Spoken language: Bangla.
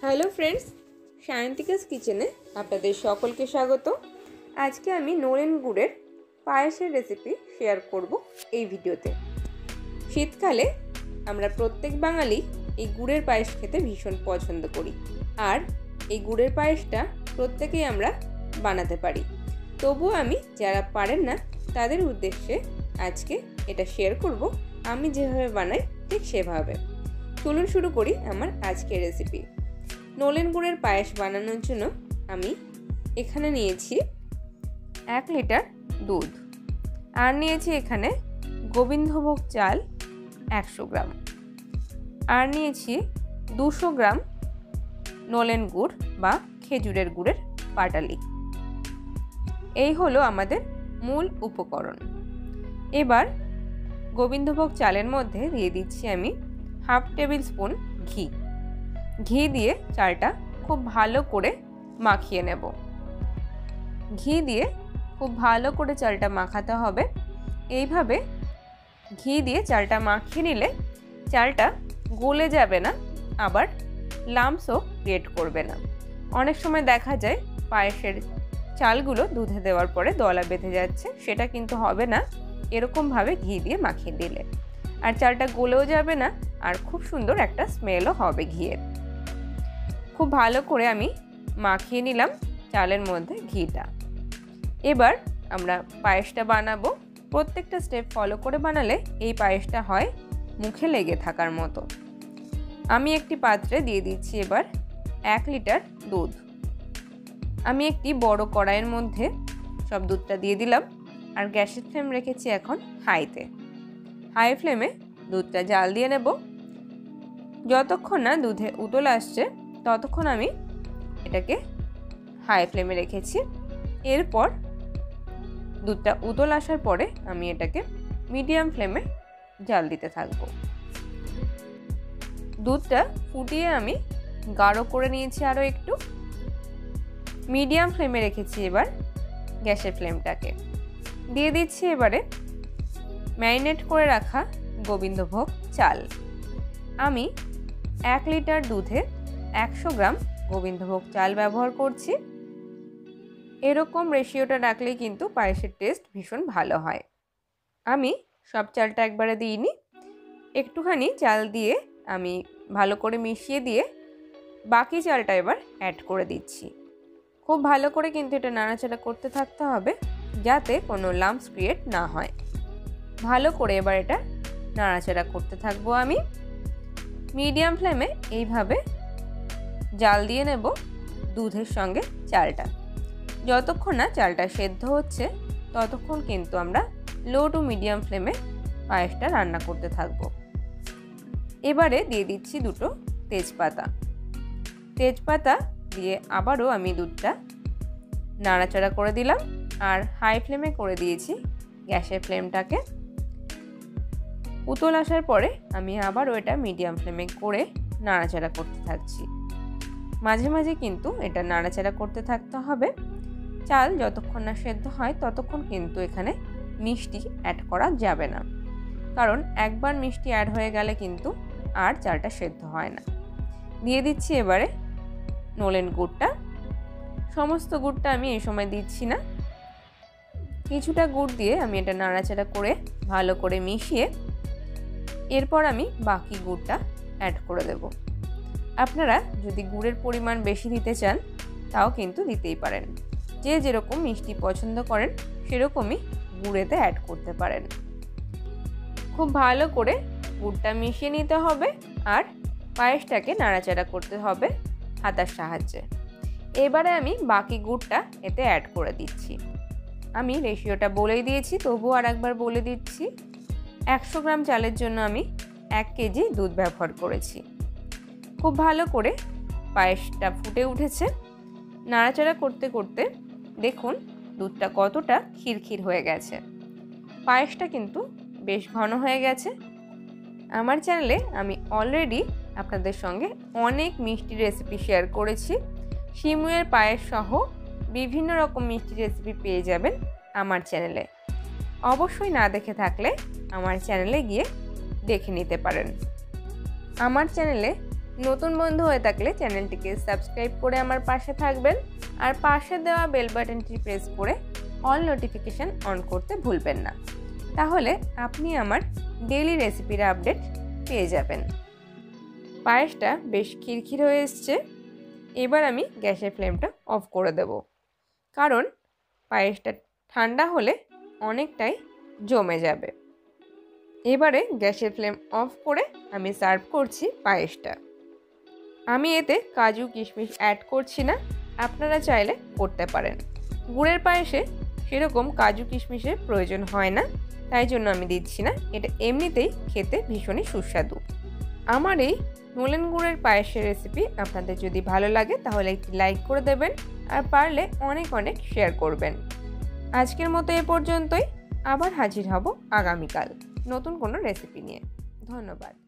হ্যালো ফ্রেন্ডস, সায়ন্তিকাস কিচেনে আপনাদের সকলকে স্বাগত। আজকে আমি নলেন গুড়ের পায়েসের রেসিপি শেয়ার করব এই ভিডিওতে। শীতকালে আমরা প্রত্যেক বাঙালি এই গুড়ের পায়েস খেতে ভীষণ পছন্দ করি, আর এই গুড়ের পায়েসটা প্রত্যেকেই আমরা বানাতে পারি। তবুও আমি যারা পারেন না তাদের উদ্দেশ্যে আজকে এটা শেয়ার করব আমি যেভাবে বানাই ঠিক সেভাবে। চলুন শুরু করি আমার আজকের রেসিপি। নলেন গুড়ের পায়েস বানানোর জন্য আমি এখানে নিয়েছি 1 লিটার দুধ, আর নিয়েছি এখানে গোবিন্দভোগ চাল 100 গ্রাম, আর নিয়েছি 200 গ্রাম নলেন গুড় বা খেজুরের গুড়ের পাটালি। এই হলো আমাদের মূল উপকরণ। এবার গোবিন্দভোগ চালের মধ্যে দিয়ে দিচ্ছি আমি 1/2 টেবিল স্পুন ঘি দিয়ে চালটা খুব ভালো করে মাখিয়ে নেব। ঘি দিয়ে খুব ভালো করে চালটা মাখাতে হবে। এইভাবে ঘি দিয়ে চালটা মাখিয়ে নিলে চালটা গলে যাবে না, আবার লাম্পসও ক্রিয়েট করবে না। অনেক সময় দেখা যায় পায়েসের চালগুলো দুধে দেওয়ার পরে দলা বেঁধে যাচ্ছে, সেটা কিন্তু হবে না এরকমভাবে ঘি দিয়ে মাখিয়ে দিলে। আর চালটা গলেও যাবে না, আর খুব সুন্দর একটা স্মেলও হবে ঘিয়ের। খুব ভালো করে আমি মাখিয়ে নিলাম চালের মধ্যে ঘিটা। এবার আমরা পায়েসটা বানাবো। প্রত্যেকটা স্টেপ ফলো করে বানালে এই পায়েসটা হয় মুখে লেগে থাকার মতো। আমি একটি পাত্রে দিয়ে দিচ্ছি এবার 1 লিটার দুধ। আমি একটি বড় কড়াইয়ের মধ্যে সব দুধটা দিয়ে দিলাম, আর গ্যাসের ফ্লেম রেখেছি এখন হাই ফ্লেমে দুধটা জাল দিয়ে নেব। যতক্ষণ না দুধে উতল আসছে ততক্ষণ আমি এটাকে হাই ফ্লেমে রেখেছি। এরপর দুধটা উতল আসার পরে আমি এটাকে মিডিয়াম ফ্লেমে জাল দিতে থাকব। দুধটা ফুটিয়ে আমি গাঢ় করে নিয়েছি আরও একটু। মিডিয়াম ফ্লেমে রেখেছি এবার গ্যাসের ফ্লেমটাকে। দিয়ে দিচ্ছি এবারে ম্যারিনেট করে রাখা গোবিন্দভোগ চাল। আমি 1 লিটার দুধে 100 গ্রাম গোবিন্দভোগ চাল ব্যবহার করছি। এরকম রেশিওটা রাখলেই কিন্তু পায়েসের টেস্ট ভীষণ ভালো হয়। আমি সব চালটা একবারে দিইনি, একটুখানি চাল দিয়ে আমি ভালো করে মিশিয়ে দিয়ে বাকি চালটা এবার অ্যাড করে দিচ্ছি। খুব ভালো করে কিন্তু এটা নাড়াচাড়া করতে থাকতে হবে যাতে কোনো লাম্পস ক্রিয়েট না হয়। ভালো করে এবার এটা নাড়াচাড়া করতে থাকবো আমি মিডিয়াম ফ্লেমে। এইভাবে জাল দিয়ে নেব দুধের সঙ্গে চালটা। যতক্ষণ না চালটা সেদ্ধ হচ্ছে ততক্ষণ কিন্তু আমরা লো টু মিডিয়াম ফ্লেমে পায়েসটা রান্না করতে থাকব। এবারে দিয়ে দিচ্ছি 2টো তেজপাতা দিয়ে আবারও আমি দুধটা নাড়াচাড়া করে দিলাম, আর হাই ফ্লেমে করে দিয়েছি গ্যাসের ফ্লেমটাকে। উতল আসার পরে আমি আবারও এটা মিডিয়াম ফ্লেমে করে নাড়াচাড়া করতে থাকছি। মাঝে মাঝে কিন্তু এটা নাড়াচাড়া করতে থাকতে হবে। চাল যতক্ষণ না সেদ্ধ হয় ততক্ষণ কিন্তু এখানে মিষ্টি অ্যাড করা যাবে না, কারণ একবার মিষ্টি অ্যাড হয়ে গেলে কিন্তু আর চালটা সেদ্ধ হয় না। দিয়ে দিচ্ছি এবারে নলেন গুড়টা। সমস্ত গুড়টা আমি এই সময় দিচ্ছি না, কিছুটা গুড় দিয়ে আমি এটা নাড়াচাড়া করে ভালো করে মিশিয়ে এরপর আমি বাকি গুড়টা অ্যাড করে দেব। আপনারা যদি গুড়ের পরিমাণ বেশি দিতে চান তাও কিন্তু দিতেই পারেন। যে যেরকম মিষ্টি পছন্দ করেন সেরকমই গুড়েতে অ্যাড করতে পারেন। খুব ভালো করে গুড়টা মিশিয়ে নিতে হবে, আর পায়েসটাকে নাড়াচাড়া করতে হবে হাতার সাহায্যে। এবারে আমি বাকি গুড়টা এতে অ্যাড করে দিচ্ছি। আমি রেশিওটা বলেই দিয়েছি, তবুও আর একবার বলে দিচ্ছি। 100 গ্রাম চালের জন্য আমি 1 কেজি দুধ ব্যবহার করেছি। খুব ভালো করে পায়েসটা ফুটে উঠেছে। নাড়াচাড়া করতে করতে দেখুন দুধটা কতটা ক্ষীরক্ষীর হয়ে গেছে। পায়েসটা কিন্তু বেশ ঘন হয়ে গেছে। আমার চ্যানেলে আমি অলরেডি আপনাদের সঙ্গে অনেক মিষ্টি রেসিপি শেয়ার করেছি। সিমুয়ের পায়েস সহ বিভিন্ন রকম মিষ্টি রেসিপি পেয়ে যাবেন আমার চ্যানেলে। অবশ্যই না দেখে থাকলে আমার চ্যানেলে গিয়ে দেখে নিতে পারেন। আমার চ্যানেলে নতুন বন্ধু হয়ে থাকলে চ্যানেলটিকে সাবস্ক্রাইব করে আমার পাশে থাকবেন আর পাশে দেওয়া বেল বাটনটি প্রেস করে অল নোটিফিকেশান অন করতে ভুলবেন না। তাহলে আপনি আমার ডেইলি রেসিপির আপডেট পেয়ে যাবেন। পায়েসটা বেশ খিরখির হয়ে এসছে। এবার আমি গ্যাসের ফ্লেমটা অফ করে দেব, কারণ পায়েসটা ঠান্ডা হলে অনেকটাই জমে যাবে। এবারে গ্যাসের ফ্লেম অফ করে আমি সার্ভ করছি পায়েসটা। আমি এতে কাজু কিশমিশ অ্যাড করছি না, আপনারা চাইলে করতে পারেন। গুড়ের পায়েসে সেরকম কাজু কিশমিশের প্রয়োজন হয় না, তাই জন্য আমি দিচ্ছি না। এটা এমনিতেই খেতে ভীষণই সুস্বাদু। আমার এই নলেন গুড়ের পায়েসের রেসিপি আপনাদের যদি ভালো লাগে তাহলে একটি লাইক করে দেবেন আর পারলে অনেক অনেক শেয়ার করবেন। আজকের মতো এ পর্যন্তই। আবার হাজির হব আগামীকাল নতুন কোনো রেসিপি নিয়ে। ধন্যবাদ।